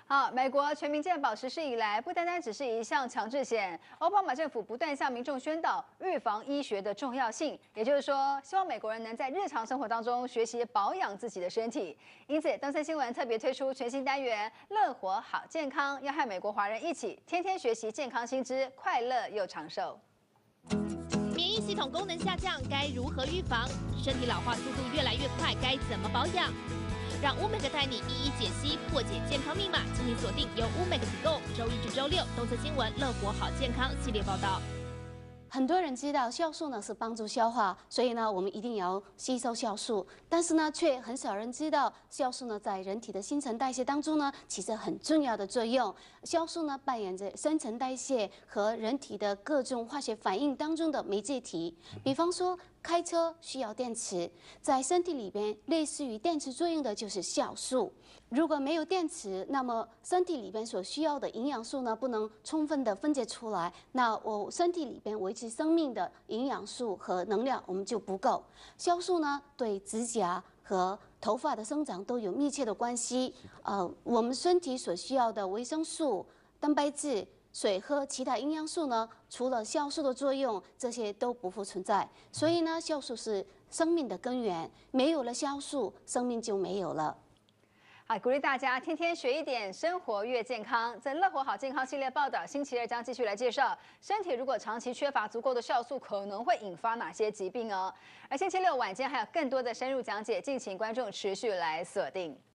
好，美国全民健保实施以来，不单单只是一项强制险，奥巴马政府不断向民众宣导预防医学的重要性，也就是说，希望美国人能在日常生活当中学习保养自己的身体。因此，东森新闻特别推出全新单元“乐活好健康”，要和美国华人一起天天学习健康新知，快乐又长寿。 免疫系统功能下降，该如何预防？身体老化速度越来越快，该怎么保养？让乌美克带你一一解析，破解健康密码。敬请锁定由乌美克提供，周一至周六东森新闻乐活好健康系列报道。 很多人知道酵素呢是帮助消化，所以呢我们一定要吸收酵素。但是呢，却很少人知道酵素呢在人体的新陈代谢当中呢起着很重要的作用。酵素呢扮演着新陈代谢和人体的各种化学反应当中的媒介体。比方说，开车需要电池，在身体里边类似于电池作用的就是酵素。如果没有电池，那么身体里边所需要的营养素呢不能充分的分解出来，那我身体里边维持生命的营养素和能量我们就不够。酵素呢对指甲和头发的生长都有密切的关系。我们身体所需要的维生素、蛋白质、水和其他营养素呢，除了酵素的作用，这些都不复存在。所以呢，酵素是生命的根源，没有了酵素，生命就没有了。 好，鼓励大家天天学一点，生活越健康。在乐活好健康系列报道，星期二将继续来介绍，身体如果长期缺乏足够的酵素，可能会引发哪些疾病哦。而星期六晚间还有更多的深入讲解，敬请观众持续来锁定。